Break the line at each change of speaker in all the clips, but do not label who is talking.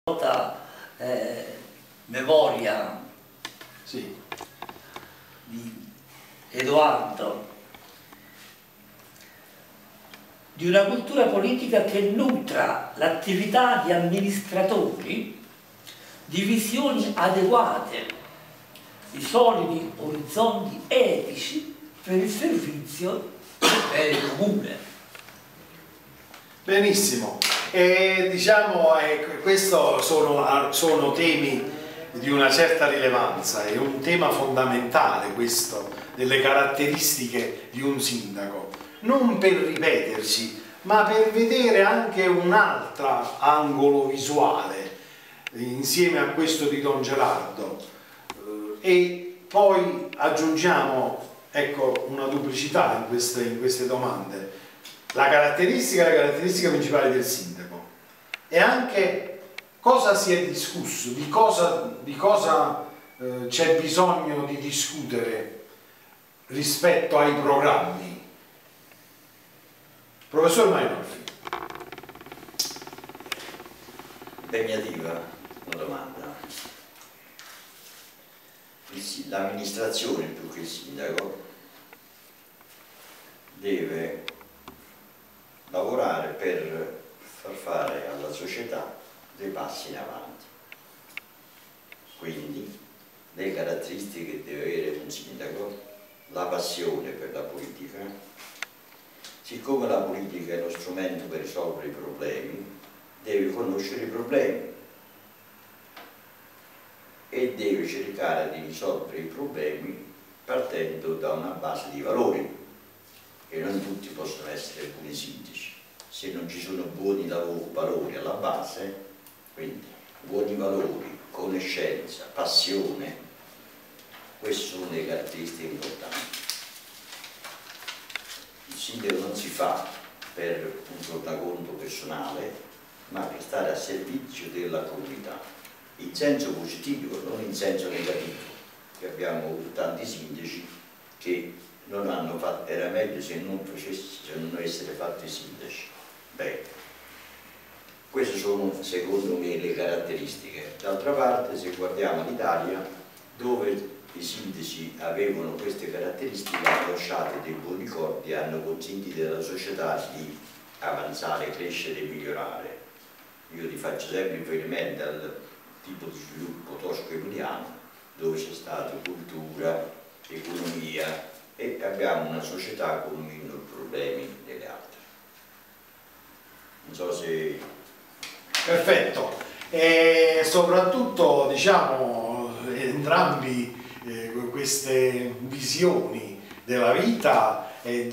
memoria
sì,
di Edoardo, di una cultura politica che nutra l'attività di amministratori di visioni adeguate, di solidi orizzonti etici per il servizio del bene comune.
benissimo. Diciamo, questi sono temi di una certa rilevanza, è un tema fondamentale questo, delle caratteristiche di un sindaco, non per ripeterci, ma per vedere anche un altro angolo visuale insieme a questo di Don Gerardo, e poi aggiungiamo, ecco, una duplicità in queste domande. La caratteristica principale del sindaco e anche cosa si è discusso, di cosa c'è bisogno di discutere rispetto ai programmi. Professor Mainolfi.
Impegnativa la domanda. L'amministrazione più che il sindaco deve lavorare per far fare alla società dei passi in avanti. Quindi le caratteristiche che deve avere un sindaco: la passione per la politica, siccome la politica è lo strumento per risolvere i problemi, deve conoscere i problemi e deve cercare di risolvere i problemi partendo da una base di valori, e non tutti possono essere buoni sindaci se non ci sono buoni valori alla base. Quindi buoni valori, conoscenza, passione, queste sono le caratteristiche importanti. Il sindaco non si fa per un tornaconto personale, ma per stare a servizio della comunità, in senso positivo, non in senso negativo, che abbiamo avuto tanti sindaci che non hanno fatto, era meglio se non essere fatti sindaci. Bene, queste sono secondo me le caratteristiche. D'altra parte, se guardiamo l'Italia, dove i sindaci avevano queste caratteristiche, hanno lasciato dei buoni ricordi, hanno consentito alla società di avanzare, crescere e migliorare. Io ti faccio sempre riferimento al tipo di sviluppo tosco-emiliano, dove c'è stata cultura, economia, e abbiamo una società con meno problemi delle altre. Non so se...
Perfetto. E soprattutto, diciamo, entrambi queste visioni della vita e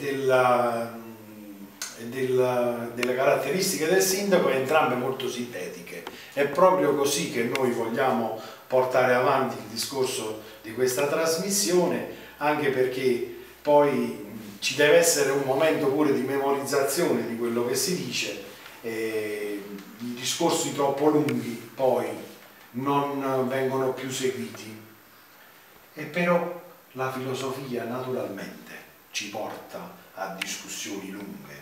delle caratteristiche del sindaco, entrambe molto sintetiche. È proprio così che noi vogliamo portare avanti il discorso di questa trasmissione, anche perché poi ci deve essere un momento pure di memorizzazione di quello che si dice. I discorsi troppo lunghi poi non vengono più seguiti, e però la filosofia naturalmente ci porta a discussioni lunghe.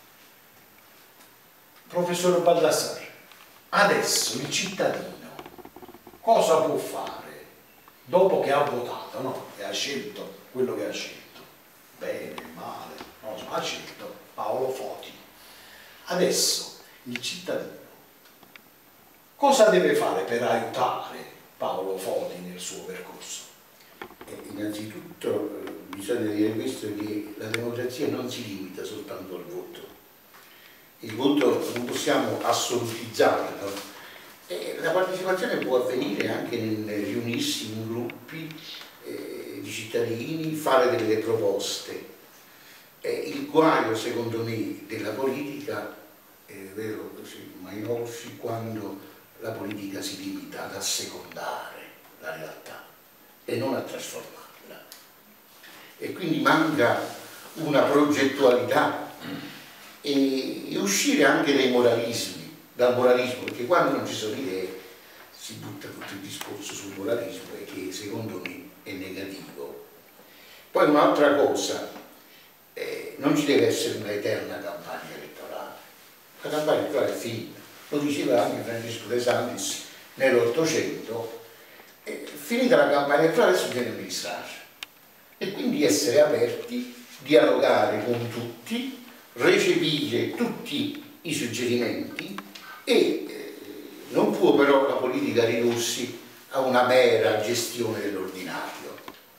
Professor Baldassarre, adesso il cittadino cosa può fare dopo che ha votato, no? E ha scelto quello che ha scelto, bene, male, non lo so, ha scelto Paolo Foti. Adesso il cittadino cosa deve fare per aiutare Paolo Foti nel suo percorso?
Innanzitutto bisogna dire questo, che la democrazia non si limita soltanto al voto. Il voto non possiamo assolutizzarlo. La partecipazione può avvenire anche nel riunirsi in gruppi di cittadini, fare delle proposte. Il guaio, secondo me, della politica, è vero, Mainolfi, quando la politica si limita ad assecondare la realtà e non a trasformarla. E quindi manca una progettualità e uscire anche dai moralismi, dal moralismo, perché quando non ci sono idee si butta tutto il discorso sul moralismo, e che secondo me è negativo. Poi un'altra cosa, non ci deve essere una eterna campagna elettorale. La campagna elettorale è finita, lo diceva anche Francesco De Santis nell'Ottocento, finita la campagna elettorale adesso bisogna amministrare e quindi essere aperti, dialogare con tutti, recepire tutti i suggerimenti e non può però la politica ridursi a una mera gestione dell'ordinario.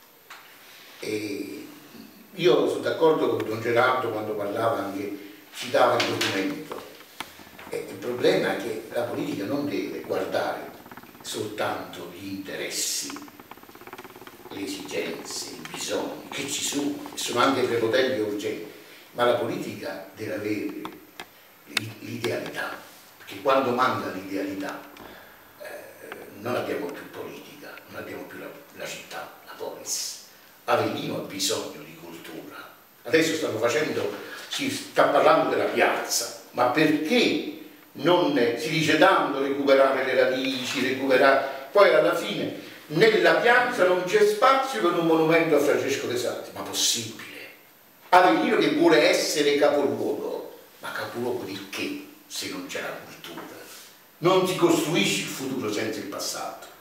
Io sono d'accordo con Don Gerardo quando parlava anche, citava il documento. Il problema è che la politica non deve guardare soltanto gli interessi, le esigenze, i bisogni che ci sono anche prepotenti e urgenti, ma la politica deve avere l'idealità, perché quando manca l'idealità non abbiamo più politica, non abbiamo più la città, la polis. Avellino ha bisogno di cultura. Adesso si sta parlando della piazza, ma perché non si dice tanto recuperare le radici, poi alla fine nella piazza non c'è spazio per un monumento a Francesco De Santis, ma possibile? Avellino che vuole essere capoluogo, ma capoluogo di che se non c'è la cultura? Non si costruisce il futuro senza il passato.